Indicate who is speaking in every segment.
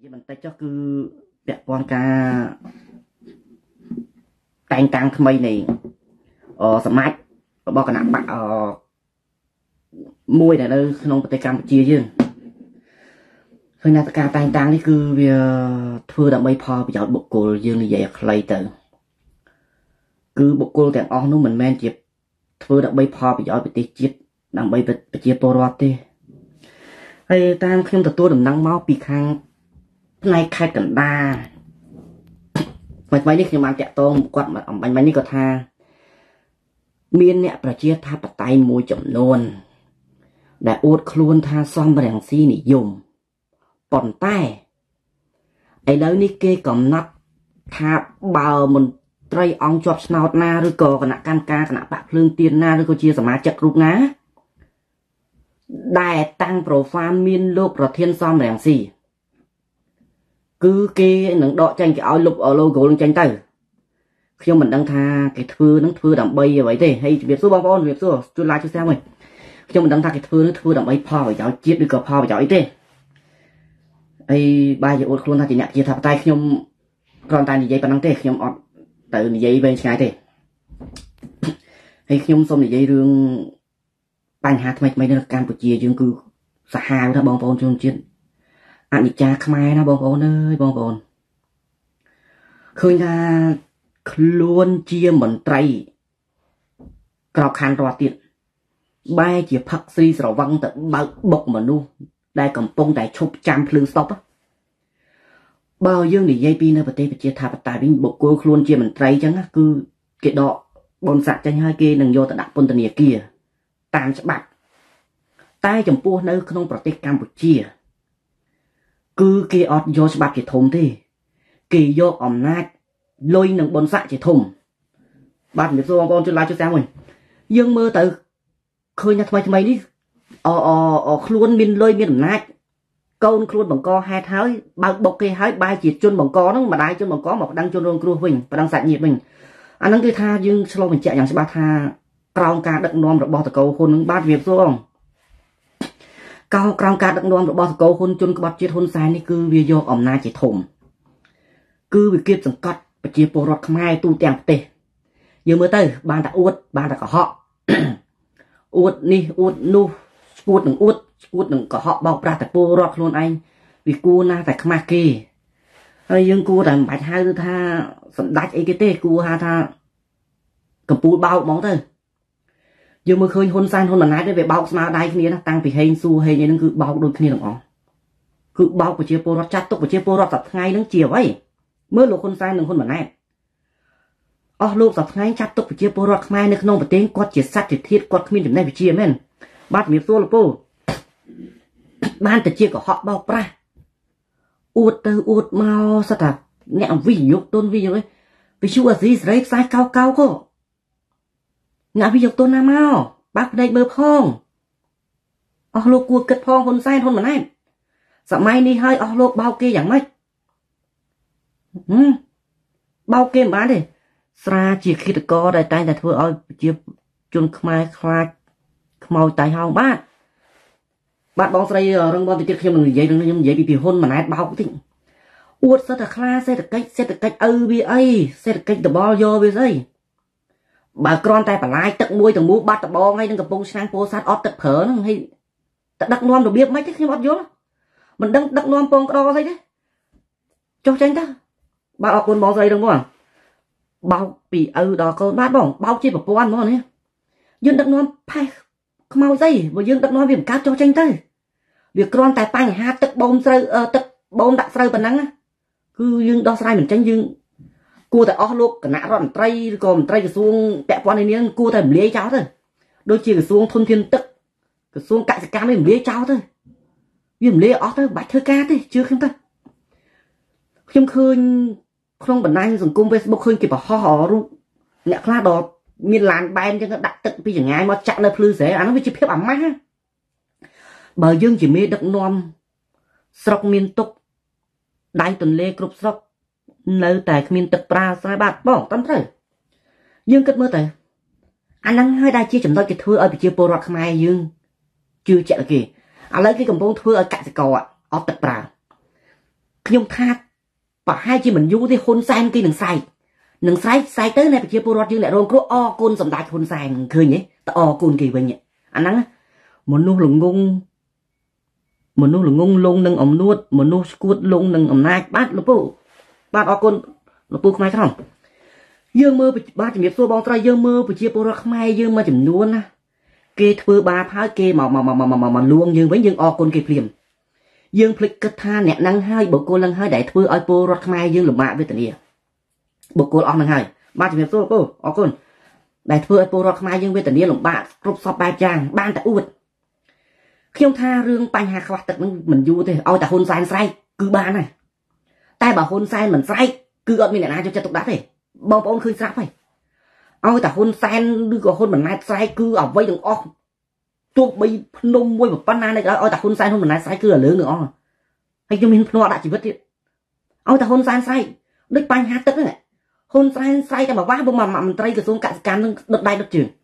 Speaker 1: มันแต่เจ้าคือแบบปอนกาแต่งกลางทำไมนี่สมัยบอกกันหนักปะมวยแต่เลยน้องปฏิกรรมเจียยังคือนาฏการแต่งกลางนี่คือเวียทั่วดับไม่พอประโยชน์บุคคลยังใหญ่ใครแต่คือบุคคลแต่งออกนู้นเหมือนแมนเจ็บทั่วดับไม่พอประโยชน์ไปตีจิตนำไปเจียโปรวัตตีไอ้ตามขึ้นตัวดำนังเมาปีครั้งในใครกันได้ไม่นี่คือมันจะต้องกดมาไม่นี่ก็ท่าเมียนเนี่ยประเจียท่าปัตไตมวยจำนวนแต่อดครูนท่าซ้อมแรงซีนิยมป่อนใต้ไอ้แล้วนี่เกยก่อมนับท่าเบามันไตรองจอบสนาวนาหรือก่อขณะการกาขณะปะเพลิงเตียนนาหรือก็เชียสมาจักรูปนะได้ตั้งโปรไฟล์มีนโลกประเทศซ้อมแรงซีcứ cái nắng đỏ tranh cái áo lục ở logo lên tranh tay khi mình đăng tha cái thư đậm bay vậy thế hay việc số bao con việc số tôi lại cho xem rồi khi mình đăng tha cái thư đậm bay pha vào cháu chiết đi cờ pha vào cháu ấy thế ai ba giờ ôn luôn tha chỉ nhặt chia thap tay khi nhom còn tay như vậy còn đăng thế khi nhom ọt tự như vậy bên trái thế hay khi nhom xong như vậy đường bành hạt mấy đứa Campuchia dương cư xã hà ta bong bong chung chiến anh đi cha khai nó bong bong ơi bong bong khơi ra luôn chia mình trai cào khăn rọt tiền bay chỉ phật si sầu văng tự bọc mà nu đây cầm bông đại chụp trăm lương stop á bao nhiêu thì dây pin ở bờ tây bờ chia tháp tại bên bộ cô luôn chia mình trai chẳng á cứ cái đọ bồn sạt tranh hai kia đừng vô tại đặt bồn tận kia tàn sẽ bạc tay chồng pua nơi không bờ tây Campuchia cứ kia ọt vô bạc chỉ thùng thế kỳ vô ẩm nát lôi nâng bồn sạt chỉ thùng bạn biết rồi con chưa lại cho xem rồi dương mơ tự khơi nhặt mày đi luôn min lôi min nát câu luôn bằng co hai thái bao bọc cây hái bay chỉ chôn bằng co nó mà đai chôn bằng có một đang chôn rôn cua mình và đang sạch nhiệt mình anh đang cái tha dương slow mình chạyอย่างsẽ ba tha cao ca đặng nom rồi bỏ từ câu hôn bát việc rồi không cao ca đặng nom rồi bỏ từ câu hôn chôn cái bát chết hôn saiนี่คือวิโยอมนาchỉ thủng cứ việc kia chẳng cắt và chia bồ rọt khai tu tiền tệ giờ mới tới ban đã uất ban đã có họ uất ni uất nu uất đừng có họ bao ra tại bồ rọt luôn anh vì cô na tại khma kê hay nhưng cô tại bạch hai thứ tha sẵn đạch ấy cái tê cô ha tha cầm bút bao món thôi giờ mới khơi hôn san hôn mà nãy về bao mà đây kia tăng vì hay su hay như nó cứ bao đôi kia đồng cứ bao của chia bồ rọt chặt tục của chia bồ rọt tập ngay nó chiều ấy mới lộ hôn san đừng hôn mà nãyลูกสับไงชัดตกไปเชียร์โปรดไม่นึกน้องไปเต้งกอดเจ็ดสัตว์เจ็ดทิศกอดขมิ้นถึงได้ไปเชียร์แม่นบ้านมีโซ่ละปูบ้านแต่เชียร์ก็เหาะเบาปลาอุดอุดเมาสตับเนี่ยวิ่งยกต้นวิ่งเลยไปช่วยสิสายสายเกาก็งานวิ่งยกต้นน้ำเมาบักได้เบอร์พองลูกกลัวเกิดพองคนไส้ทนเหมือนนั่นสมัยนี้ให้ลูกเบาเกยอย่างไม่เบาเกยมาดิสระจีคิดก็ได้ใจแต่เธอเอาเจียบจนขมายคลายขมายใจห้องบ้านบองใส่เรื่องบอลติดเข้มหนึ่งใหญ่เรื่องใหญ่ปีหุ่นมันไหนเบาทิ้งอวดเสด็จคลาเสด็จไก่บีไอเสด็จไก่ตะบอลโยบีไอบากรอนใจปลายตักมวยตักมูบัดตะบอลให้นึงกับปูช้างโพสัตออฟตักเผอนั่งให้ตักดักนวมตัวเบี้ยไม่ที่วัดโยมันดักนวมปองกระโดดใส่ดิโจเจนจ้าบาออกคนบอลใส่ตรงบ่bao bị đò câu bát bỏng bao chi vào ăn món này dương đặc non phải mau dây và dương đặc non viêm cá cho tranh tay việc con tài tay ha tức bông sơi tức bông đặt sơi phần nắng cứ dương đo sai mình tranh dương cua tại ó lúc cả nã rọn tray còn tray cái xuống tẹt quan này cua tại mình lấy cháu thôi đôi chỉ cái xuống thôn thiên tức cái xuống cạn cái cam mình lấy cháu thôi viêm lấy ó thôi bạch thơ ca thôi chưa không ta không khơi không bẩn anh dùng cung Facebook khơi kịp bảo họ luôn nhẹ khá đó miền làn bay cho nó đặt tận bây giờ ngày mà chặn là phư dễ nó với chip phép ẩm má bờ dương chỉ mê đặng non sọc miền tục đại tuần lê cướp sọc nơi tại miền tật pra sai bạc bỏ tắm thôi dương cất mơ tại anh đang hai đại chia chấm đôi cái thưa ở bị chia bồ rọt mai dương chưa chạy kì lấy cái cầm bông thưa ở cạnh cầu ở tật pra ខ្ញុំថាប្រហែលជាមិនយូរទេហ៊ុនសែនគេនឹងស្រែកទៅនៅប្រជាពលរដ្ឋយើងអ្នករងគ្រោះអរគុណសម្ដេចហ៊ុនសែនឃើញទេតអរគុណគេវិញអាហ្នឹងមនុស្សល្ងងលងនឹងអំនួតមនុស្សស្គួតលងនឹងអំណាចបាទលោកពូបាទអរគុណលោកពូខ្មែរក្រមយើងមើលបាទជំរាបសួរបងស្រីយើងមើលប្រជាពលរដ្ឋខ្មែរយើងមួយចំនួនណាគេធ្វើបាបហើយគេមកលួងយើងវិញយើងអរគុណគេភ្លាមយើងភ្លេចគិតថាអ្នកហ្នឹងហើយបុគ្គលហ្នឹងហើយដែលធ្វើឲ្យពលរដ្ឋខ្មែរយើងលំបាកវេទនាបុគ្គលអស់ហ្នឹងហើយបាទជំរាបសួរពូអរគុណដែលធ្វើឲ្យពលរដ្ឋខ្មែរយើងវេទនាលំបាកគ្រប់សពបែបយ៉ាងបានតែអួតខ្ញុំថារឿងបញ្ហាខ្វះទឹកហ្នឹងមិនយូរទេឲ្យតែហ៊ុនសែនស្រែកគឺបានហើយតែបើហ៊ុនសែនមិនស្រែកគឺអត់មានអ្នកណាយកចិត្តទុកដាក់ទេបងប្អូនឃើញស្រាប់ហើយឲ្យតែហ៊ុនសែនឬក៏ហ៊ុនម៉ាណែតស្រែកគឺអ្វីទាំងអស់ទោះបីភ្នំមួយប៉ុណ្ណានេះឲ្យតែហ៊ុនសែនហ៊ុនម៉ាណែតស្រែកគឺរលើងទាំងអស់ហើយខ្ញុំមានភ្នាល់ដាក់ជីវិតទៀតឲ្យតែហ៊ុនសែនស្រែកដូចបញ្ហាទឹកហ្នឹងហ៊ុនសែនស្រែកតែមកវាស់បើមន្ត្រីក្រសួងកសិកម្មនឹងដឹកដៃដឹកជើង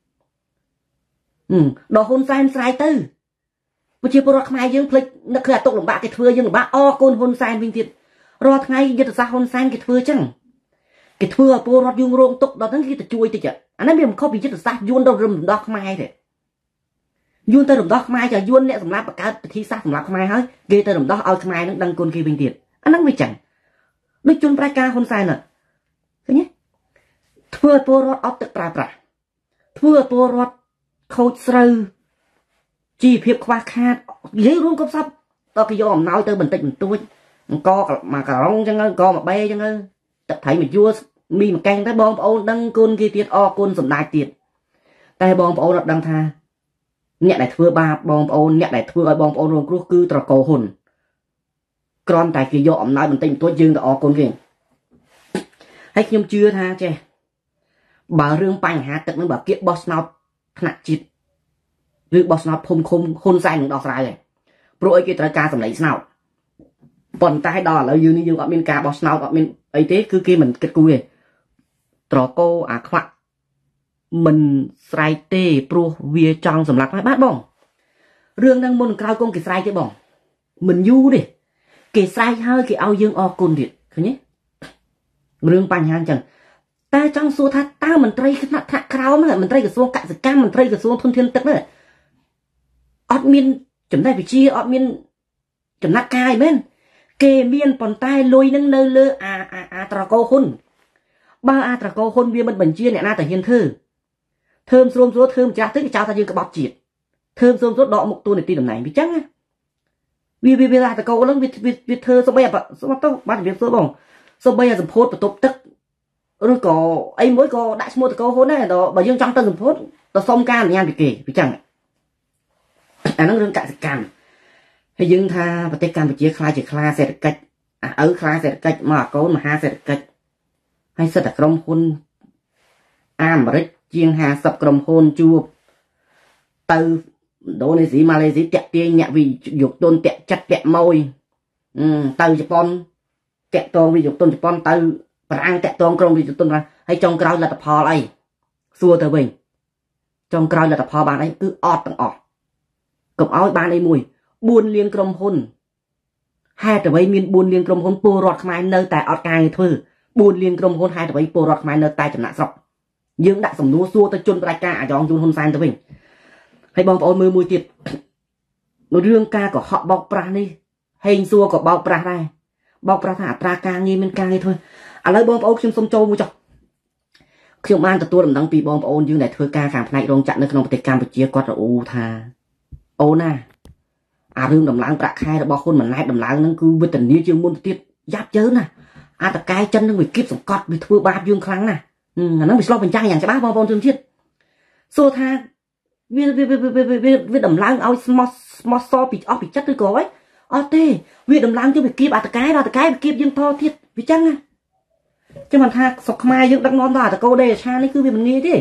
Speaker 1: ដល់ហ៊ុនសែនស្រែកទៅប្រជាពលរដ្ឋខ្មែរយើងភ្លេចនឹកឃើញអាទុកលំបាកគេធ្វើយើងលំបាកអរគុណហ៊ុនសែនវិញទៀតរាល់ថ្ងៃយុទ្ធសាស្ត្រហ៊ុនសែនគេធ្វើអញ្ចឹងគេធ្វើឲ្យពលរដ្ឋយើងរងទុកដល់ហ្នឹងគេទៅជួយតិចអាហ្នឹងវាមិនខុសពីយុទ្ធសាស្ត្រយួនទៅរំដោះខ្មែរទេយួនទៅរំដោះខ្មែរចាយួនអ្នកសម្រាប់បង្កើតពិធីសាស្ត្រសម្រាប់ខ្មែរហើយគេទៅរំដោះឲ្យខ្មែរនឹងដឹងគុណគេវិញទៀតអាហ្នឹងវាចឹងដូចជនប្រជាការហ៊ុនសែនហ្នឹងឃើញទេធ្វើឲ្យពលរដ្ឋអត់ទឹកប្រើប្រាស់ធ្វើឲ្យពលរដ្ឋខូចស្រូវជីវភាពខ្វះខាតនិយាយរួមគ្រប់សពដល់គេយកអំណោយទៅបន្តិចបន្តួចអង្គមកការ៉ុងចឹងអង្គមកបេចឹងទឹកត្រីមកយួរមីមួយកែងទៅបងប្អូនដឹងគុណគេទៀតអរគុណសម្ដេចទៀតតែបងប្អូនអត់ដឹងថាអ្នកដែលធ្វើបាបបងប្អូនអ្នកដែលធ្វើឲ្យបងប្អូនរងគ្រោះគឺត្រកូលហ៊ុនគ្រាន់តែគេយកអំណោយបន្តិចបន្តួចយើងទៅអរគុណគេហើយខ្ញុំជឿថាចេះបើរឿងបញ្ហាទឹកនឹងបើគៀកបោះឆ្នោតថ្នាក់ជាតិឬបោះឆ្នោតភូមិឃុំហ៊ុនសែននឹងដោះស្រាយហើយព្រោះអីគេត្រូវការសម្លេងឆ្នោតប៉ុន្តែដល់ឥឡូវយើងនេះយើងអត់មានការបោះឆ្នោតអត់មានអីទេគឺគេមិនគិតគូរទេត្រកូលអាខ្វាក់មិនស្រែកទេព្រោះវាចង់សម្លាប់ហើយបាទបងរឿងហ្នឹងមុនក្រោយគង់គេស្រែកទេបងមិនយូរទេគេស្រែកហើយគេឲ្យយើងអរគុណទៀតឃើញទេរឿងបញ្ហាអញ្ចឹងតែចង់សួរថាតើមន្ត្រីថ្នាក់ក្រោមហ្នឹងមន្ត្រីក្រសួងកសិកម្មមន្ត្រីក្រសួងធនធានទឹកហ្នឹងអត់មានចំណេះវិជ្ជាអត់មានចំណាត់ការអីមែនគេមានប៉ុន្តែលុយនឹងនៅលើអាត្រកូលហ៊ុនបើអាត្រកូលហ៊ុនវាមិនបញ្ជាអ្នកណាទៅហ៊ានធ្វើស្រួលធ្វើម្ចាស់ទៅគេចោទថាយើងក្បត់ជាតិធ្វើស្រួលដកមុខតួនាទីតំណែងវាចឹងណាវាអាត្រកូលហ្នឹងវាធ្វើសូម្បីទៅបាទវាធ្វើបងសូម្បីអាសម្ពោធបន្ទប់ទឹកឬក៏អីមួយក៏ដាក់ឈ្មោះត្រកូលហ៊ុនដែរដល់បើយើងចង់ទៅសម្ពោធទៅសុំការអនុញ្ញាតពីគេវាចឹងអាហ្នឹងរឿងកសិកម្មហើយយើងថាប្រទេសកម្ពុជាខ្លាចជាខ្លាសេដ្ឋកិច្ចឪខ្លាសេដ្ឋកិច្ចមកអាកូនមហាសេដ្ឋកិច្ចហើយសិតតែក្រុមហ៊ុនអាមេរិកជាង50ក្រុមហ៊ុនជួបទៅឥណ្ឌូនេស៊ីម៉ាឡេស៊ីតាក់ទាញអ្នកវិនិយោគទុនតាក់ចិត្តតាក់ម៉ួយទៅជប៉ុនតាក់តងវិនិយោគទុនជប៉ុនទៅបារាំងតាក់តងក្រុមវិនិយោគទុនហើយចុងក្រោយលទ្ធផលអីសួរទៅវិញចុងក្រោយលទ្ធផលបានអីគឺអត់ទាំងអស់កុំឲ្យបានអីមួយ4លានក្រុមហ៊ុនហេតុអ្វីមាន4លានក្រុមហ៊ុនពលរដ្ឋខ្មែរនៅតែអត់ការងារធ្វើ4លានក្រុមហ៊ុនហេតុអ្វីពលរដ្ឋខ្មែរនៅតែចំណាក់ស្រុកយើងដាក់សំណួរសួរទៅជនប្រជាការអាយ៉ងយួនហ៊ុនសែនទៅវិញហើយបងប្អូនមើលមួយទៀតរឿងការកុហកបោកប្រាស់នេះហេងសួរក៏បោកប្រាស់ដែរបោកប្រាស់ថាអត្រាការងារមានការងារធ្វើឥឡូវបងប្អូនខ្ញុំសុំចូលមួយចុះខ្ញុំបានទទួលដំណឹងពីបងប្អូនយើងដែលធ្វើការខាងផ្នែករោងចក្រនៅក្នុងប្រទេសកម្ពុជាគាត់រអ៊ូថាអូនណាអារឿងដំឡើងប្រាក់ខែរបស់ហ៊ុនម៉ាណែតដំឡើងហ្នឹងគឺវេទនាជាងមុនទៅទៀតយ៉ាប់ជើណាអាតកែចិននឹងវាគៀបសង្កត់វាធ្វើបាបយើងខ្លាំងណាស់អាហ្នឹងវាឆ្លោះបញ្ចាំងយ៉ាងច្បាស់បងប្អូនជនជាតិសួរថាវាដំឡើងឲ្យស្មោះសពីអស់ពីចិត្តឬក៏អីអត់ទេវាដំឡើងទៅវាគៀបអាតកែដល់អាតកែវាគៀបយើងថតទៀតវាចឹងណាចាំមិនថាស្រុកខ្មែរយើងដឹកនាំដល់អាតកោដេឆានេះគឺវាមិនងាយទេ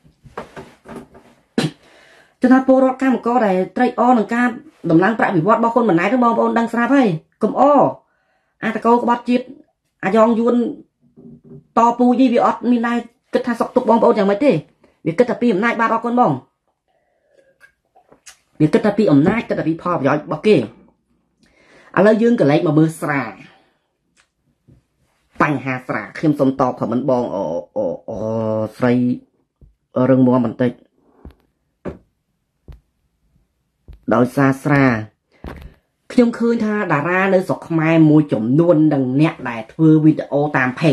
Speaker 1: ចំណាពលរដ្ឋកម្មករដែលត្រេកអរនឹងការដំឡើងប្រាក់បៀវត្សរបស់ហ៊ុនម៉ាណែតបងប្អូនដឹងស្រាប់ហើយកុំអអាតកោក្បត់ជាតិអាយ៉ងយួនតពូយីវាអត់មានដែរគិតថាសុកទុកបងប្អូនយ៉ាងម៉េចទេវាគិតតែពីអំណាចបាទអរគុណបងវាគិតតែពីអំណាចគិតតែពីផលប្រយោជន៍របស់គេឥឡូវយើងកលែកមកមើលស្រាបញ្ហាស្រាខ្ញុំសុំតបខមមិនបងស្រីរឹងមាំបន្តិចដោយសារស្រាខ្ញុំឃើញថាតារានៅស្រុកខ្មែរមួយចំនួននឹងអ្នកដែលធ្វើវីដេអូតាមเพ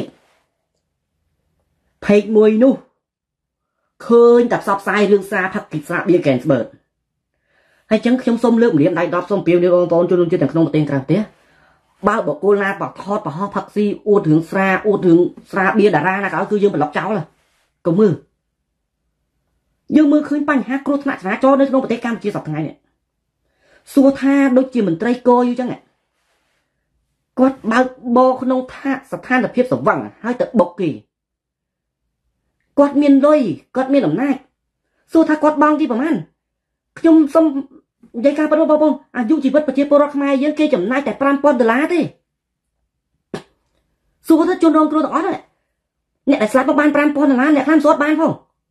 Speaker 1: จមួយនោះឃើញតែផ្សព្វផ្សាយរឿងសារផឹកគិស្រាបៀកែនស្បឺតហើយចឹងខ្ញុំសូមលើកម្រាមដៃ10សូមពៀវនេះបងប្អូនជនរួមជាតិទាំងក្នុងប្រទេសក្រៅប្រទេសបើបុគ្គលណាបថតបរោះផឹកស៊ីអួតរឿងស្រាអួតរឿងស្រាបៀតារាណាក៏គឺយើងប្លុកចោលកុំមើលយើងមើលឃើញបញ្ហាគ្រោះថ្នាក់ចរាចរណ៍នៅក្នុងប្រទេសកម្ពុជាសប្តាហ៍នេះសួរថាដូចជាមន្ត្រីគយអញ្ចឹងគាត់បើកបរក្នុងស្ថានភាពស្វឹងហើយទៅបុកគេគាត់មានលុយគាត់មានអំណាចសួរថាគាត់បង់ទីប្រហែលខ្ញុំសុំនិយាយការពិតបងប្អូនអាយុជីវិតប្រជាពលរដ្ឋខ្មែរយើងគេចំណាយតែ$5000ទេសួរថាជនរងគ្រោះទាំងអស់អ្នកដែលស្លាប់មកបាន$5000អ្នកខ្លះស្រួតបានផង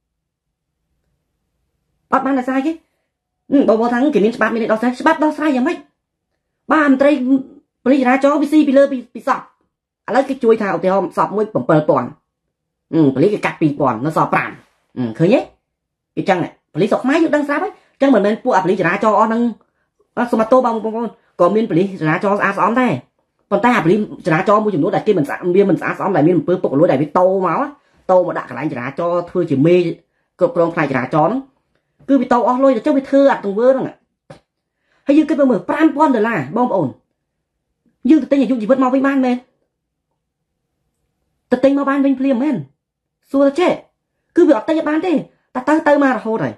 Speaker 1: អត់បានតែស្អីគេបងប្អូនថាគេមានច្បាប់មានដោះស្រាយច្បាប់ដោះស្រាយយ៉ាងម៉េចបាទមន្ត្រីប៉ូលីសចរាចរណ៍វាស៊ីពីលើពីសពឥឡូវគេជួយថាឧទាហរណ៍សពមួយ$7000ប៉ូលីសគេកាត់$2000នៅសល់5ឃើញទេគេចឹងប៉ូលីសស្រុកខ្មែរយើងដឹងស្រាប់ហើយចឹងមិនមែនពួកប៉ូលីសចរាចរណ៍អស់នឹងសុំអត់ទោសបងប្អូនក៏មានប៉ូលីសចរាចរណ៍ស្អាតស្អំដែរប៉ុន្តែប៉ូលីសចរាចរណ៍មួយចំនួនដែលគេមិនស្អាតស្អំដែលមានអំពើពុករលួយដែលវាតោមកដាក់កន្លែងចរាចរណ៍ធ្វើជាមេគ្រប់គ្រងផ្នែកចរាចរណ៍ហ្នឹងគឺវាតោអស់លុយទៅចុះវាធ្វើអត់ទង្វើហ្នឹងហើយយើងគិតមើល$5000បងប្អូនយើងទៅទិញអាយុជីវិតមកវិញបានមែនទៅទិញមកបានវិញភ្លាមមែនសួរចេះគឺវាអត់ទិញបានទេតែទៅមករហូតហើយ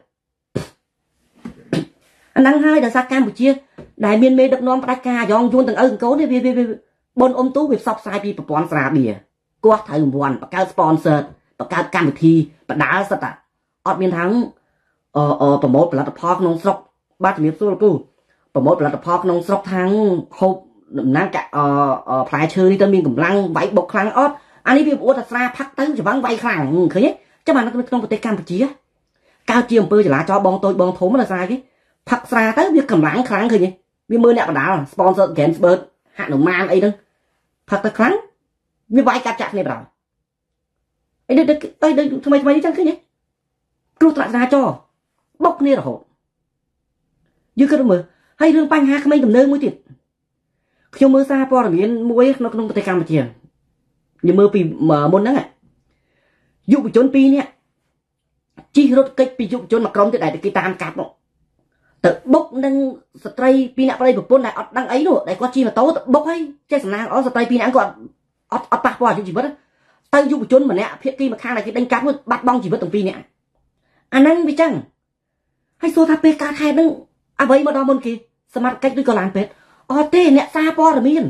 Speaker 1: អាហ្នឹងហើយដោយសារកម្ពុជាដែលមានមេដឹកនាំផ្ដាច់ការយ៉ងយួនទាំងឪទាំងកូននេះវាបុនអ៊ំទូវាផ្សព្វផ្សាយពីប្រព័ន្ធស្រាបៀគាត់ត្រូវរង្វាន់បង្កើត sponsor បង្កើតកម្មវិធីបដាលសិតអត់មានថាប្រម៉ូទផលិតផលក្នុងស្រុកបាទជំរាបសួរលោកគ្រូប្រម៉ូទផលិតផលក្នុងស្រុកខាងហូបដំណាំផ្លែឈើនេះទៅមានកម្លាំងវាយបុកខ្លាំងអត់អានេះវាអួតថាស្រាផឹកទៅច្បាំងវាយខ្លាំងឃើញទេចាំអានៅក្នុងប្រទេសកម្ពុជាកើតជាអំពើចលាចលបងតូចបងធំណាស្រាគេផឹកស្រាទៅវាកម្លាំងខ្លាំងឃើញទេវាមើលអ្នកបដាល sponsor Gensberg ហនុមានអីហ្នឹងផឹកទៅខ្លាំងវាវាយកាត់ចាក់គ្នាបណ្ដោយអីដូចថ្មីនេះចឹងឃើញទេគ្រោះថ្នាក់ចរាចរណ៍បុកគ្នារហូតយើងគិតមើលហើយរឿងបញ្ហាក្មេងទំនើងមួយទៀតខ្ញុំមើលសារព័ត៌មានមួយក្នុងប្រទេសកម្ពុជាយើងមើលពីមុនហ្នឹងយុវជន2នាក់ជិះរថកិច្ចពីយុវជនមួយក្រុមទៀតដែលគេតាមកាប់មកទៅបុកនឹងស្ត្រី2នាក់ប្តីប្រពន្ធដែលអត់ដឹងអីនោះដែលគាត់ជិះម៉ូតូទៅបុកហើយចេះសំណាងស្ត្រី2នាក់គាត់អត់ប៉ះពាល់អាយុជីវិតទៅយុវជនម្នាក់ភាគីម្ខាងដែលគេដេញកាប់បាត់បង់ជីវិតទាំង2នាក់អាហ្នឹងវាចឹងហើយសួរថាពេលកើតហេតុហ្នឹងអ្វីមកដល់មុនគេសមត្ថកិច្ចឬក៏ឡានពេទ្យអត់ទេអ្នកសារព័ត៌មាន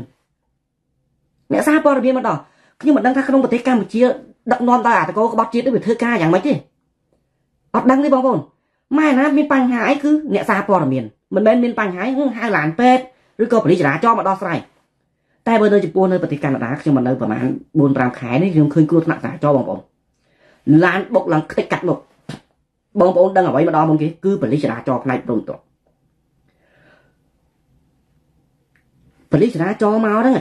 Speaker 1: មកដល់ខ្ញុំមិនដឹងថាក្នុងប្រទេសកម្ពុជាដឹកនាំដោយអាតកោក្បត់ជាតិនេះវាធ្វើការយ៉ាងម៉េចទេអត់ដឹងទេបងប្អូនម៉ែណាមានបញ្ហាអីគឺអ្នកសារព័ត៌មានមិនមែនមានបញ្ហាហៅឡានពេទ្យឬក៏ប៉ូលីសចរាចរណ៍មកដោះស្រាយតែបើនៅចំពោះនៅប្រទេសកាណាដាខ្ញុំមកនៅប្រហែល 4-5 ខែនេះខ្ញុំឃើញគ្រោះថ្នាក់ចរាចរណ៍បងប្អូនឡានបុកឡើងខ្ទេចកាត់មុខបងប្អូនដឹងអ្វីមកដល់មុនគេគឺប៉ូលីសចរាចរណ៍ផ្នែកព្រំតប៉ូលីសចរាចរណ៍មកហ្នឹង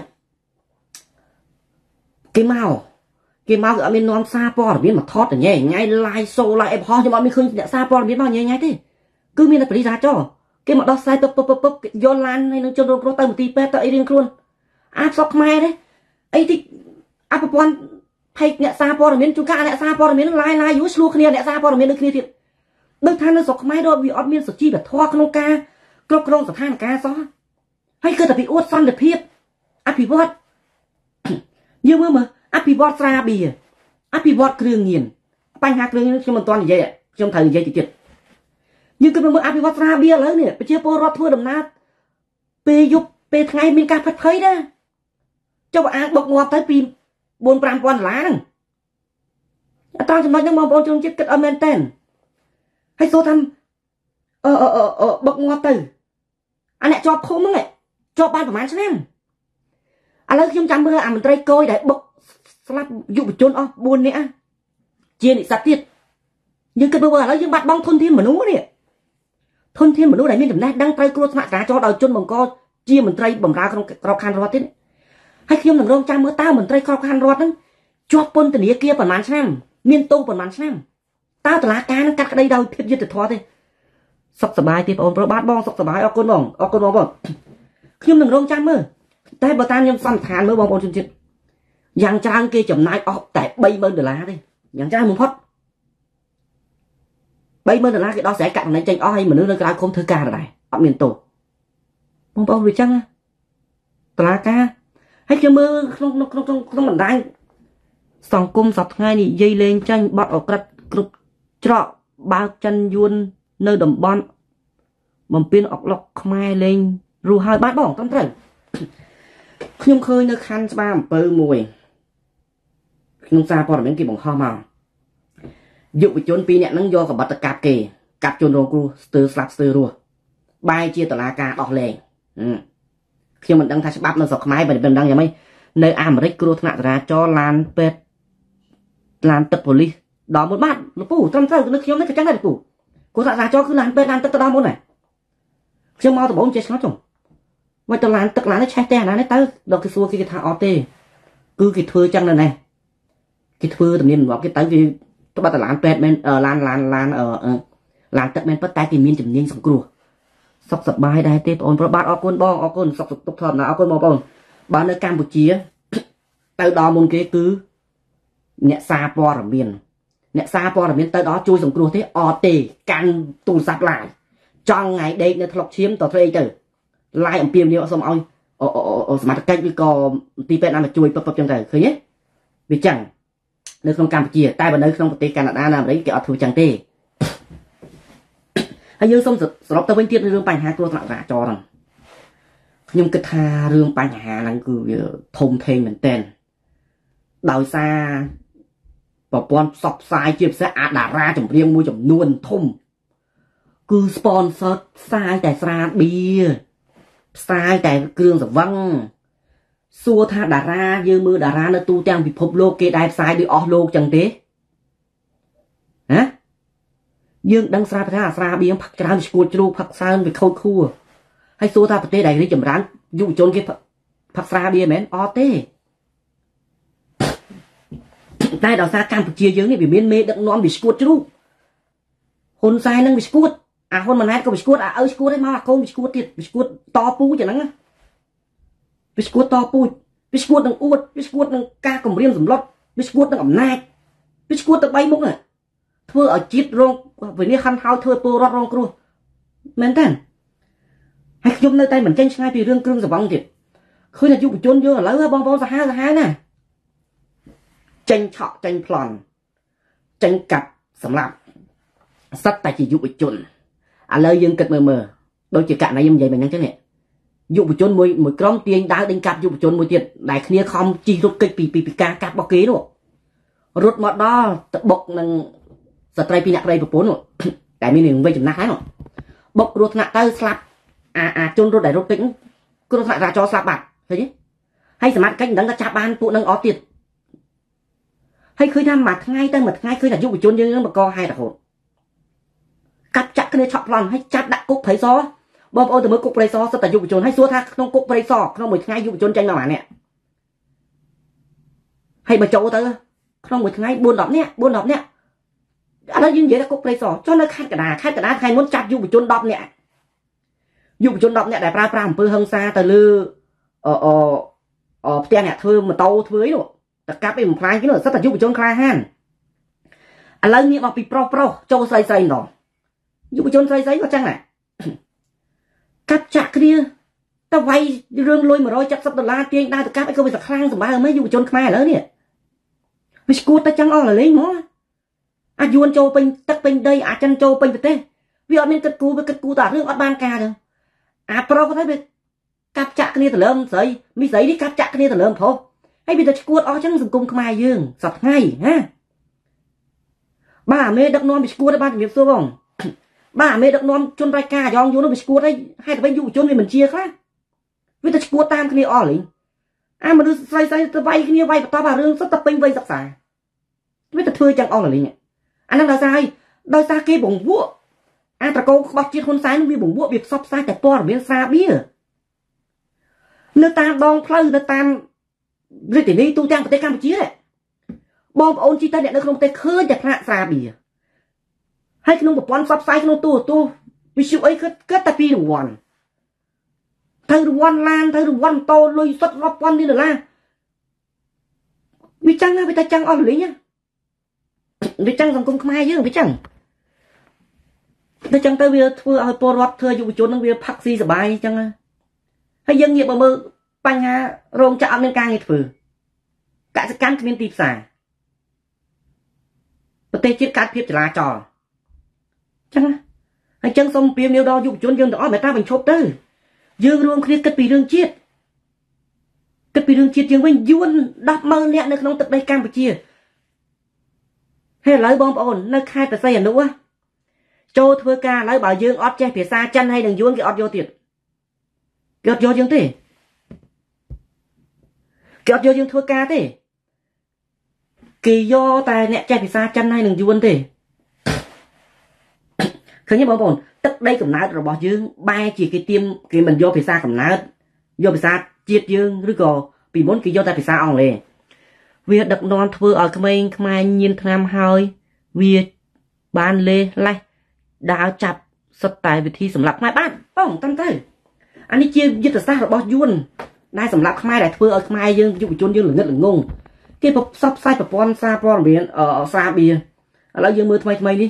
Speaker 1: គេមកគឺអត់មាននាំសារព័ត៌មានមកថតញ៉ៃញ៉ៃ live show live អីផងខ្ញុំអត់មានឃើញអ្នកសារព័ត៌មានមកញ៉ៃញ៉ៃទេគឺមានតែប៉ូលីសចរាចរណ៍គេមកដោះស្រាយពឹបយកឡានហើយនឹងជនរងគ្រោះទៅមន្ទីរពេទ្យទៅអីរៀងខ្លួនអាផ្សព្វខ្មែរទេអីទីអប្រព័ន្ធភ័យអ្នកសារព័ត៌មានជួនកាលអ្នកសារព័ត៌មានឡាយយូរឆ្លោះគ្នាអ្នកសារព័ត៌មានដូចគ្នាទៀតដូចថានៅស្រុកខ្មែរដូចវាអត់មានសុជីវធម៌ក្នុងការគ្រប់គ្រងស្ថានភាពសោះហើយគឺតែពីអួតសន្តិភាពអភិវឌ្ឍយើងមើលអភិវឌ្ឍស្រាបៀអភិវឌ្ឍគ្រឿងញៀនបញ្ហាគ្រឿងញៀនខ្ញុំមិនទាន់និយាយខ្ញុំត្រូវនិយាយទៀតយើងគិតមើលអភិវឌ្ឍស្រាបៀឥឡូវនេះប្រជាពលរដ្ឋធ្វើដំណើរពេលយប់ពេលថ្ងៃមានការផិតភ័យដែរចុះអាងបុកងាប់ទៅពី$4-5,000ហ្នឹងអត់ត្រង់ចំណុចហ្នឹងបងប្អូនជនជាតិគិតអត់មែនទេហើយសូថាបុកងាប់ទៅអាអ្នកជាប់ឃុំហ្នឹងជាប់បានប្រហែលឆ្នាំឥឡូវខ្ញុំចាំមើលអាមន្ត្រីគយដែលបុកស្លាប់យុវជនអស់4នាក់ជានិស្សិតទៀតយើងគិតមើលឥឡូវយើងបាត់បង់ធនធានមនុស្សនេះធនធានមនុស្សដែលមានចំណេះដឹងត្រូវគ្រោះថ្នាក់ចរាចរណ៍ដោយជនបង្កជាមន្ត្រីបម្រើក្នុងក្របខ័ណ្ឌរដ្ឋទៀតให้ខ្ញុំនឹងរងចាំមើលតើមន្ត្រីក្របខ័ណ្ឌរដ្ឋហ្នឹងជាប់ពន្ធនាគារប្រហែលឆ្នាំមានទោសប្រហែលឆ្នាំតើតុលាការនឹងកាត់ក្តីដោយភាពយុត្តិធម៌ទេសុខសប្បាយទេបងប្រុសបាទបងសុខសប្បាយអរគុណបងខ្ញុំនឹងរងចាំមើលតែបើតាមខ្ញុំសន្និដ្ឋានមើលបងប្អូនជនជាតិយ៉ាងច្រើនគេចំណាយអស់តែ$30,000ទេយ៉ាងច្រើនបំផុត$30,000គេដោះស្រាយករណីចេញអស់ហើយមនុស្សនៅក្រៅឃុំធ្វើការដែរអត់មានទោសបងប្អូនវាចឹងតុលាការហើយខ្ញុំមើលក្នុងបណ្ដាញសង្គមសប្តាហ៍ថ្ងៃនិយាយលេងចាញ់បាត់អក្រិតគ្រប់ច្រកបើកចិនយួននៅតំបន់បំពេញអុកឡុកខ្មែរលេងរស់ហើយបាទបងត្រឹមត្រូវខ្ញុំឃើញនៅខណ្ឌច្បារអំពើមួយក្នុងសារព័ត៌មានគេបង្ហោះមកយុវជន2នាក់ហ្នឹងយកកបិតទៅកាប់គេកាប់ជនរងគ្រោះស្ទើរស្លាប់ស្ទើររស់បែរជាតុលាការដោះលែងខ្ញុំមិនដឹងថាច្បាប់នៅស្រុកខ្មែរបើមិនដឹងយ៉ាងម៉េចនៅអាមេរិកគ្រោះថ្នាក់ចរាចរណ៍ឡានពេទ្យឡានទឹកប៉ូលីសដល់មុនបាទលោកពូត្រឹមត្រូវនៅខ្ញុំនេះក៏ចឹងដែរលោកពូគ្រោះថ្នាក់ចរាចរណ៍គឺឡានពេទ្យឡានទឹកទៅដល់មុនដែរខ្ញុំមកដំបូងចេះឆ្ងល់ចុងមកទៅឡានទឹកឡាននេះឆេះទេអាណានេះទៅដល់គេសួរគេថាអត់ទេគឺគេធ្វើចឹងនៅនេះគេធ្វើទំនៀមទម្លាប់គេទៅគេទៅបាត់ឡានពេទ្យមែនឡានទឹកមែនប៉ុន្តែគេមានជំនាញសង្គ្រោះសុខសប្បាយដែរទេបងប្អូនបាទអរគុណបងអរគុណសុខទុក្ខធម្មតាអរគុណបងប្អូនបើនៅកម្ពុជាទៅដល់មុនគេគឺអ្នកសារព័ត៌មានទៅដល់ជួយសង្គ្រោះទេអត់ទេកាន់ទូរស័ព្ទឡាយចង់ថ្ងៃដេកនៅថ្លុកឈាមតធ្វើអីទៅឡាយអំពាវនាវសុំឲ្យសមត្ថកិច្ចឬក៏ទីពេទ្យណាមកជួយពឹបចឹងទៅឃើញទេវាចឹងនៅក្នុងកម្ពុជាតែបើនៅក្នុងប្រទេសកាណាដាណាអាមេរិកគេអត់ធ្វើចឹងទេហើយយើងសូមសរុបទៅវិញទៀតរឿងបញ្ហាគ្រោះថ្នាក់ចរាចរណ៍ហ្នឹងខ្ញុំគិតថារឿងបញ្ហាហ្នឹងគឺវាធំធេងមែនទែនដោយសារប្រព័ន្ធផ្សព្វផ្សាយជាពិសេសអាតារាចម្រៀងមួយចំនួនធំគឺ sponsor ផ្សាយតែស្រាបៀរផ្សាយតែគ្រឿងសង្វឹងសួរថាតារាយើងមើលតារានៅទូទាំងពិភពលោកគេដែរផ្សាយដោយអស់លោកចឹងទេហ៎យើងដឹងស្រាប់ថាស្រាបៀរផឹកច្រើនស្គួតជ្រូកផឹកសើនវាខូចខួរហើយសួរថាប្រទេសដែលរីកចម្រើនយុវជនគេផឹកស្រាបៀរមែនអត់ទេតែដោយសារកម្ពុជាយើងនេះវាមានមេដឹកនាំវាស្គួតជ្រូកហ៊ុនសែននឹងវាស្គួតអាហ៊ុនម៉ាណែតក៏វាស្គួតអាឪស្គួតឯមកអាកូនវាស្គួតទៀតវាស្គួតតពូចឹងហ្នឹងវាស្គួតតពូវាស្គួតនឹងអួតវាស្គួតនឹងការគម្រាមសម្លុតវាស្គួតនឹងអំណាចវាស្គួតទៅ3មុខធ្វើឲ្យជាតិរងវិនិច្ឆ័យហៅធ្វើពលរដ្ឋរងគ្រោះមែនទេហើយខ្ញុំនៅតែមិនចេញឆ្ងាយពីរឿងគ្រឿងសង្វឹងទៀតឃើញតែយុវជនយើងឥឡូវបងប្អូនសាហាវណាចេញឆក់ចេញប្លន់ចេញកាប់សម្រាប់សិតតែជាយុវជនឥឡូវយើងគិតមើលដូចជាករណីខ្ញុំនិយាយមិនអញ្ចឹងទេយុវជនមួយក្រុមទាញដាវដេញកាប់យុវជនមួយទៀតដែលគ្នាខំជីករត់កិច្ចពីការកាប់របស់គេនោះរត់មកដល់ទៅបុកនឹងស្ត្រីពីរអ្នកប្តីប្រពន្ធនោះតែមាននឹងវ័យចំណាស់ហើយនោះបុកគ្រោះថ្នាក់ទៅស្លាប់អាជនរត់ដែលរត់កិច្ចគ្រោះថ្នាក់ចរាចរណ៍ស្លាប់បាត់ឃើញទេហើយសមាជិកមិនដឹងថាចាប់បានពួកនឹងអត់ទៀតហើយឃើញថាមួយថ្ងៃទៅមួយថ្ងៃឃើញថាយុវជនយើងនឹងបង្កហេតុរហូតកាត់ចាក់គ្នាឆក់ប្លន់ហើយចាប់ដាក់គុកព្រៃសរបងប្អូនទៅមើលគុកព្រៃសរសិតតែយុវជនហើយសួរថាក្នុងគុកព្រៃសរក្នុងមួយថ្ងៃយុវជនចេញមកអានេះហើយបើចូលទៅក្នុងមួយថ្ងៃ4-10នាក់ឥឡូវយើងនិយាយថាគុកព្រៃសរចុះនៅខេត្តកណ្ដាលថ្ងៃមុនចាប់យុវជន10នាក់ដែលប្រើប្រាស់អំពើហិង្សាទៅលើផ្ទះអ្នកធ្វើម៉ូតូធ្វើអីនោះតែកាប់អីបំផ្លាញគេនោះសិតតែយុវជនក្លាហានឥឡូវងាកមកពីប្រុសចូលស្រីម្ដងយុវជនស្រីក៏ចឹងដែរកាប់ចាក់គ្នាតែវាយរឿងលុយ$170ទាញដើរទៅកាប់អីក៏វាសខ្លាំងសម្បើមិនយុវជនខ្មែរឥឡូវនេះវាស្គួតតែចឹងអស់លេងហ្មងអាយួនចូលពេញទឹកពេញដីអាចិនចូលពេញប្រទេសវាអត់មានគិតគូរវាគិតគូរតែរឿងអត់បានការទេអាប្រុសទៅវាកាប់ចាក់គ្នាទៅលើស្រីមីស្រីនេះកាប់ចាក់គ្នាទៅលើប្រុសហើយវាទៅស្គួតអស់ចឹងសង្គមខ្មែរយើងសប្តាហ៍ថ្ងៃណាបាទអាមេដឹកនាំវាស្គួតបានជំរាបសួរបងបាទអាមេដឹកនាំជនរៃការយ៉ងយូរនោះវាស្គួតហើយហេតុតែយុវជនវាមិនជាខ្លះវាទៅស្គួតតាមគ្នាអស់លេងអាមនុស្សស្រីទៅវាយគ្នាវាយបន្តអារឿងសុទ្ធតែពេញវ័យសិក្សាវាទៅធ្វើចឹងអស់លេងអានឹងដោយសារគេបង្វក់អាត្រកូលក្បោះជាតិហ៊ុនសែនវាបង្វក់វាផ្សព្វផ្សាយតែព័ត៌មានស្រាបៀរនៅតាមដងផ្លូវនៅតាមរាជធានីទូទាំងប្រទេសកម្ពុជាបងប្អូនជីតាអ្នកនៅក្នុងប្រទេសឃើញតែផ្លាកស្រាបៀរហើយក្នុងប្រព័ន្ធផ្សព្វផ្សាយក្នុងទូវិទ្យុអីគឺតែពីរង្វាន់ទៅរង្វាន់ឡានទៅរង្វាន់ម៉ូតូលុយសុទ្ធរាប់ពាន់លានដុល្លារវាចឹងវាតែចឹងអស់លីងវាចឹងសង្គមខ្មែរយើងវាចឹងតែចឹងទៅវាធ្វើឲ្យពលរដ្ឋធ្វើយុវជននឹងវាផឹកស៊ីសបាយចឹងហើយយើងងាកមកមើលបញ្ហារោងចក្រអត់មានការងារធ្វើកសិកម្មគ្មានទីផ្សារប្រទេសជាតិកើតភាពចលាចលចឹងហើយចឹងសូមពៀមនាវដល់យុវជនយើងទាំងអស់មេត្តាបញ្ឈប់ទៅយើងរួមគ្នាគិតពីរឿងជាតិយើងវិញយួន 100000 នាក់នៅក្នុងទឹកដីកម្ពុជាហើយឥឡូវបងប្អូននៅខេត្តបរសៃអនុចូលធ្វើការឥឡូវបើយើងអត់ចេះភាសាចិនហើយនឹងយួនគេអត់យកទៀតគេអត់យកយើងទេគេអត់យកយើងធ្វើការទេគេយកតែអ្នកចេះភាសាចិនហើយនឹងយួនទេឃើញទេបងប្អូនទឹកដីកំណើតរបស់យើងបែរជាគេទៀមគេមិនយកភាសាកំណើតយកភាសាជាតិយើងឬក៏ពីមុនគេយកតែភាសាអង់គ្លេសវាដឹកនាំធ្វើឲ្យក្មេងខ្មែរញៀនថ្នាំហើយវាបានលេះលេះដើរចាប់សុទ្ធតែវិធីសម្រាប់ខ្មែរបានបងតាមទៅអានេះជាយុទ្ធសាស្ត្ររបស់យួនដែលសម្រាប់ខ្មែរដែលធ្វើឲ្យខ្មែរយើងយុវជនយើងល្ងឹតល្ងងគេផ្សព្វផ្សាយប្រព័ន្ធសារព័ត៌មានស្រាបៀរឥឡូវយើងមើលថ្មីនេះ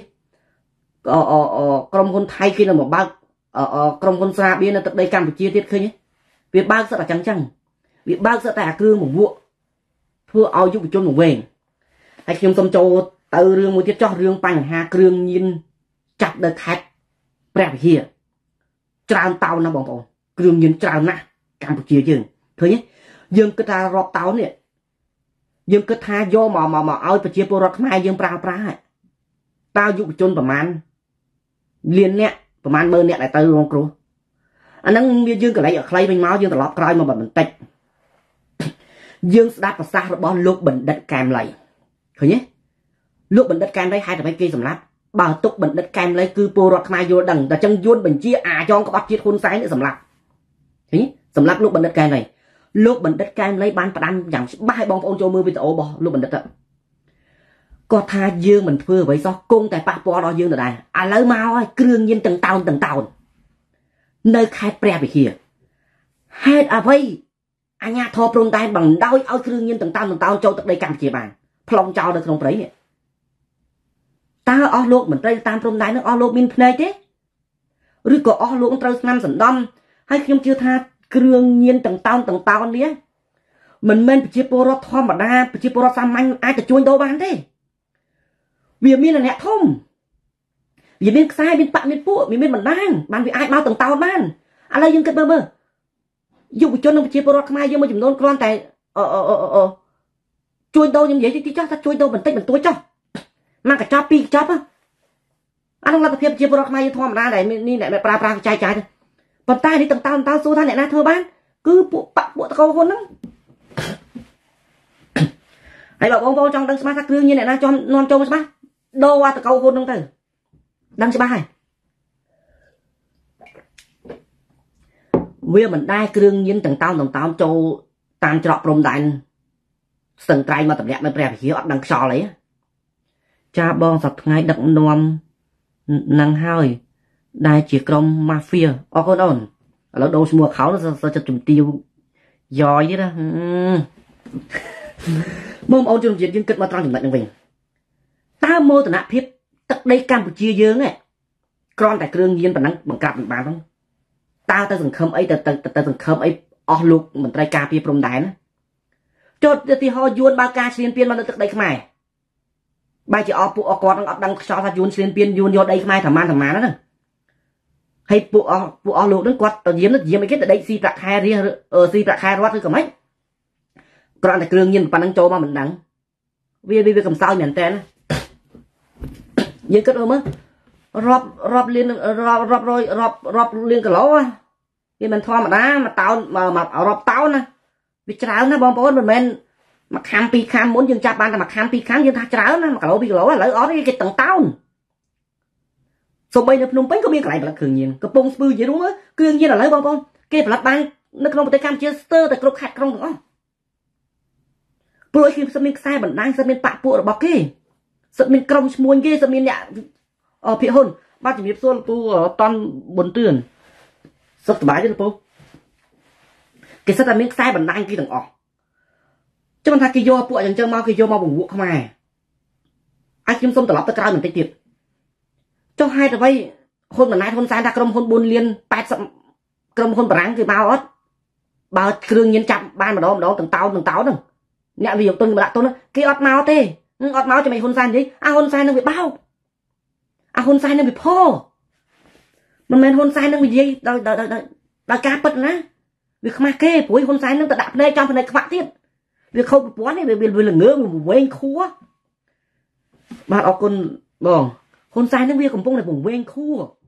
Speaker 1: ក្រុមហ៊ុនថៃគេនឹងមកបើកក្រុមហ៊ុនស្រាបៀរនៅទឹកដីកម្ពុជាទៀតឃើញទេវាបើកសិតតែចឹងវាបើកសិតតែអាគ្រឿងបង្វក់ធ្វើឲ្យយុវជនមកវិញហើយខ្ញុំសូមចូលទៅរឿងមួយទៀតចោះរឿងបញ្ហាគ្រឿងញៀនចាប់នៅខេត្តព្រះវិហារច្រើនតោនណាបងប្អូនគ្រឿងញៀនច្រើនណាស់កម្ពុជាយើងឃើញទេយើងគិតថារាប់តោននេះយើងគិតថាយកមកឲ្យប្រជាពលរដ្ឋខ្មែរយើងប្រើហើយតើយុវជនប្រមាណលានអ្នកប្រមាណ10000អ្នកដែលទៅរងគ្រោះអាហ្នឹងវាយើងកន្លែងឲ្យខ្លីវិញមកយើងត្រឡប់ក្រោយមកបន្តិចយើងស្ដាប់ប្រសាសន៍របស់លោកបណ្ឌិតកែមលីឃើញទេលោកបណ្ឌិតកែមលីហេតុអ្វីគេសម្លាប់បើទុកបណ្ឌិតកែមលីគឺពលរដ្ឋខ្មែរយល់ដឹងតែចឹងយួនបញ្ជាអាចងក្បត់ជាតិហ៊ុនសែននេះសម្លាប់ឃើញសម្លាប់លោកបណ្ឌិតកែមលីលោកបណ្ឌិតកែមលីបានផ្ដាំយ៉ាងច្បាស់ឲ្យបងប្អូនចូលមើលវីដេអូរបស់លោកបណ្ឌិតគាត់ថាយើងមិនធ្វើអ្វីសោះគង់តែប៉ះពាល់ដល់យើងដដែលឥឡូវមកហើយគ្រឿងញៀនទាំងតោននៅខេត្តព្រះវិហារហេតុអ្វីអាញាធរព្រំដែនបណ្ដោយឲ្យគ្រឿងញៀនទាំងតោនចូលទឹកដីកម្ពុជាបានផ្លុំចោលនៅក្នុងព្រៃនេះតើអស់លោកមន្ត្រីតាមព្រំដែននឹងអស់លោកមានភ្នែកទេឬក៏អស់លោកត្រូវស្នាមសណ្ដំហើយខ្ញុំជឿថាគ្រឿងញៀនទាំងតោននេះមិនមែនប្រជាពលរដ្ឋធម្មតាប្រជាពលរដ្ឋសាមញ្ញអាចទៅជួញដូរបានទេវាមានអ្នកធំវាមានខ្សែមានបាក់មានពួកវាមានបណ្ដាញបានវាអាចមកទាំងតោនបានឥឡូវយើងគិតមើលយុវជននិងប្រជាពលរដ្ឋខ្មែរយើងមួយចំនួនគ្រាន់តែជួញដូរខ្ញុំនិយាយទីចោះថាជួញដូរបន្តិចបន្តួចចោះមកកញ្ចប់ពីរកញ្ចប់អានោះលទ្ធភាពប្រជាពលរដ្ឋខ្មែរយើងធម្មតាដែលនេះអ្នកប្រើប្រាស់ចែកចាយប៉ុន្តែនេះទាំងតោនសួរថាអ្នកណាធ្វើបានគឺពួកបាក់ពួកតកោហ៊ុនហ្នឹងហើយបើបងប្អូនចង់ដឹងច្បាស់ថាគ្រឿងញៀនអ្នកណានាំចូលមកច្បាស់ដូរអាតកោហ៊ុនហ្នឹងទៅដឹងច្បាស់ហើយវាមិនដែរគ្រឿងញៀនទាំងតោនចូលតាមច្រកព្រំដែនស្ទឹងត្រែងមកតម្លាក់នៅព្រះវិហារអត់ដឹងខ្យល់អីចាបងសប្តាហ៍ថ្ងៃដឹកនាំនឹងហើយដែលជាក្រុមម៉ាហ្វៀអរគុណអូនឥឡូវដូរឈ្មោះខោទៅចិត្តជំទាវយ៉យទៀតណាបងប្អូនជនជាតិយើងគិតមកត្រង់ចំណុចហ្នឹងវិញតើមោទនភាពទឹកដីកម្ពុជាយើងគ្រាន់តែគ្រឿងញៀនប៉ុណ្ណឹងបង្ក្រាបមិនបានហ្នឹងតើទៅសង្ឃឹមអីទៅសង្ឃឹមអីអស់លោកមន្ត្រីការពារព្រំដែនចុះឧទាហរណ៍យួនបើការឈ្លានពានមកនៅទឹកដីខ្មែរបែរជាអស់ពួកអគាត់នឹងអត់ដឹងខ្យល់ថាយួនឈ្លានពានយួនយកដីខ្មែរប្រមាណហ្នឹងហើយពួកអស់លោកហ្នឹងគាត់ទៅយាមអីគេទៅដេកស៊ីប្រាក់ខែរៀសស៊ីប្រាក់ខែរដ្ឋឬក៏មិនគ្រាន់តែគ្រឿងញៀនប៉ុណ្ណឹងចូលមកមិនដឹងវាកំសោយមែនតើយើងគិតមើលរាប់លានរាប់លានគីឡូវាមិនធម្មតាមួយតោនមករាប់តោនណាវាច្រើនណាបងប្អូនមិនមែនមួយខាំពីរខាំមុនយើងចាប់បានតែមួយខាំពីរខាំយើងថាច្រើនណា1គីឡូ2គីឡូឥឡូវអត់គេទាំងតោនសូម្បីនៅភ្នំពេញក៏មានកន្លែងផលិតគ្រឿងញៀនកំពង់ស្ពឺនិយាយរួមគ្រឿងញៀនឥឡូវបងប្អូនគេផលិតបាននៅក្នុងប្រទេសកម្ពុជាស្ទើរតែគ្រប់ខេត្តក្រុងទាំងអស់ព្រោះគេសមានខ្សែបណ្ដាញសមានបាក់ពួករបស់គេសមានក្រុមឈ្មួញគេសមានអ្នកភិហ៊ុនបាទជំរាបសួរលោកពូតន់ប៊ុនទឿនសុខសប្បាយទេលោកពូគេសិតតែមានខ្សែបណ្ដាញគេទាំងអស់ចង់ថាគេយកពួកអញ្ចឹងមកគេយកមកបង្វក់ខ្មែរអាចខ្ញុំសុំត្រឡប់ទៅក្រោយបន្តិចទៀតចុះហេតុអ្វីហ៊ុនម៉ាណែតហ៊ុនសែនថាក្រុមហ៊ុន4លាន80ក្រុមហ៊ុនបារាំងគេមកអត់បើគ្រឿងញៀនចាប់បានម្ដងទាំងតោនហ្នឹងអ្នកវាយកទុនមកដាក់ទុនគេអត់មកទេអត់មកចាំឲ្យហ៊ុនសែននិយាយហ៊ុនសែននឹងវាបោកហ៊ុនសែននឹងវាផមិនមែនហ៊ុនសែននឹងនិយាយដោយការពិតណាវាខ្មាស់គេព្រួយហ៊ុនសែននឹងទៅដាក់ភ្នែកចំភ្នែកខ្វាក់ទៀតវាខូចប្រព័ន្ធនេះវាល្ងើវែងខួរបាទអរគុណបងហ៊ុនសែននឹងវាកំពុងតែវែងខួរ